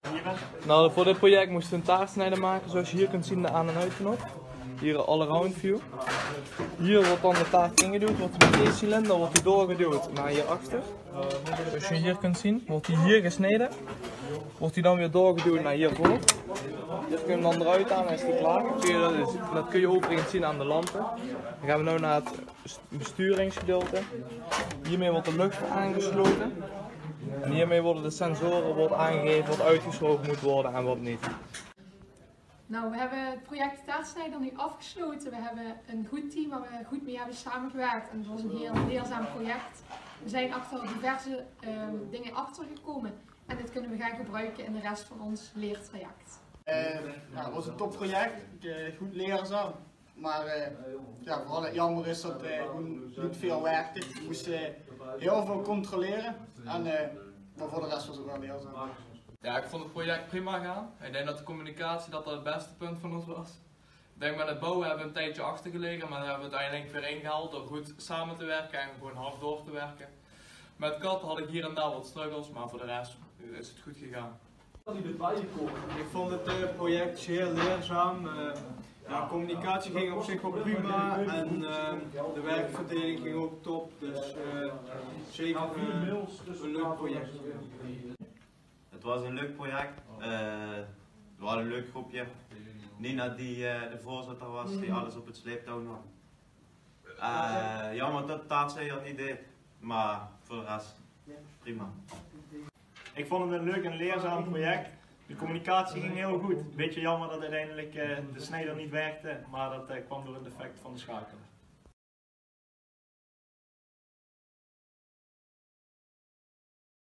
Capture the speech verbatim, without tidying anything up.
Nou, voor dit project moesten we een taartsnijder maken, zoals je hier kunt zien de aan- en uitknop. Hier een all-around view. Hier wordt dan de taart ingeduwd, wordt met deze cilinder wordt die doorgeduwd naar hierachter. Zoals je hier kunt zien, wordt die hier gesneden. Wordt die dan weer doorgeduwd naar hiervoor. Hier kun je hem dan eruit halen en is die klaar. Dat kun je, dat, is, dat kun je overigens zien aan de lampen. Dan gaan we nu naar het besturingsgedeelte. Hiermee wordt de lucht aangesloten. En hiermee worden de sensoren wordt aangegeven wat uitgeschoven moet worden en wat niet. Nou, we hebben het project Taartsnijder nu afgesloten. We hebben een goed team waar we goed mee hebben samengewerkt en het was een heel leerzaam project. We zijn achter diverse uh, dingen achtergekomen en dit kunnen we gaan gebruiken in de rest van ons leertraject. Uh, nou, het was een topproject, uh, goed leerzaam, maar uh, ja, vooral het jammer is dat uh, niet veel werkte. We moesten heel veel controleren, en, uh, maar voor de rest was het wel leerzaam. Ja, ik vond het project prima gaan. Ik denk dat de communicatie dat dat het beste punt van ons was. Ik denk met het bouwen hebben we een tijdje achtergelegen, maar daar hebben we het uiteindelijk weer ingehaald door goed samen te werken en gewoon hard door te werken. Met kat had ik hier en daar wat struggles, maar voor de rest is het goed gegaan. Ik vond het uh, project zeer leerzaam. Uh, ja, communicatie ging op zich wel prima en uh, de werkverdeling ging ook top, dus uh, zeker uh, een leuk project. Het was een leuk project. Uh, we hadden een leuk groepje. Nina die uh, de voorzitter was, die alles op het sleeptouw nam. Uh, jammer dat de taartsnijder niet deed, maar voor de rest prima. Ik vond het een leuk en leerzaam project. De communicatie ging heel goed. Beetje jammer dat uiteindelijk uh, de snijder niet werkte, maar dat uh, kwam door een defect van de schakelaar.